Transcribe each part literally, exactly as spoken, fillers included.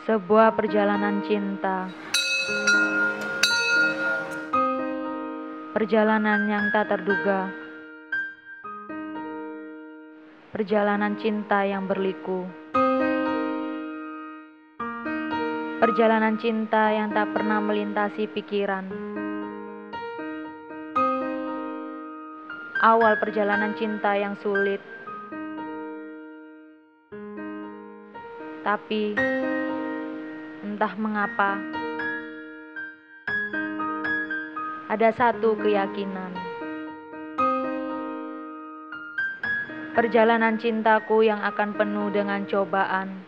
Sebuah perjalanan cinta. Perjalanan yang tak terduga. Perjalanan cinta yang berliku. Perjalanan cinta yang tak pernah melintasi pikiran. Awal perjalanan cinta yang sulit. Tapi entah mengapa, ada satu keyakinan. Perjalanan cintaku yang akan penuh dengan cobaan.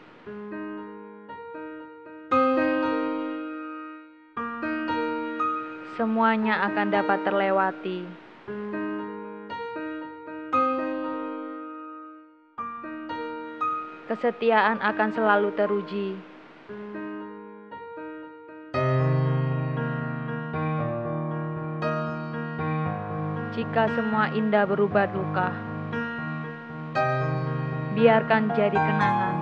Semuanya akan dapat terlewati. Kesetiaan akan selalu teruji. Jika semua indah berubah duka, biarkan jadi kenangan.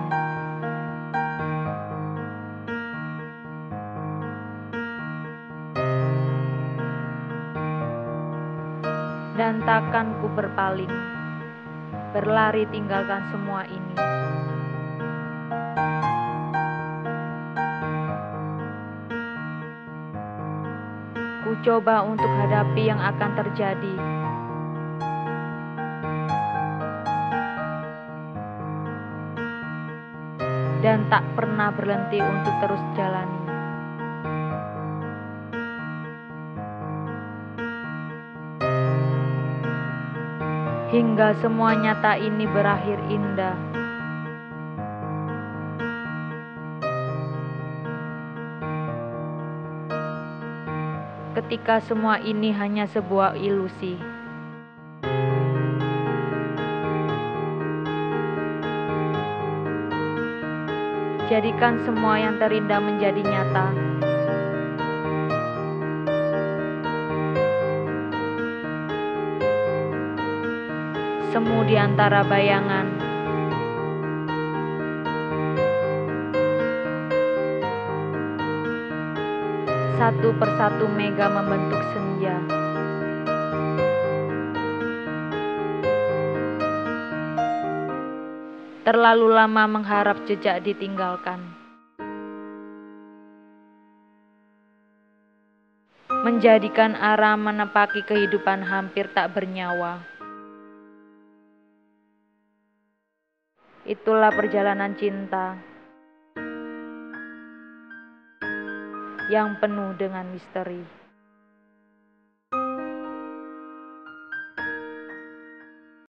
Dan takkan ku berpaling, berlari tinggalkan semua ini. Ku coba untuk hadapi yang akan terjadi. Dan tak pernah berhenti untuk terus jalani. Hingga semua nyata ini berakhir indah. Ketika semua ini hanya sebuah ilusi. Jadikan semua yang terindah menjadi nyata. Semu di antara bayangan. Satu persatu mega membentuk senja. Terlalu lama mengharap jejak ditinggalkan. Menjadikan arah menepaki kehidupan hampir tak bernyawa. Itulah perjalanan cinta yang penuh dengan misteri.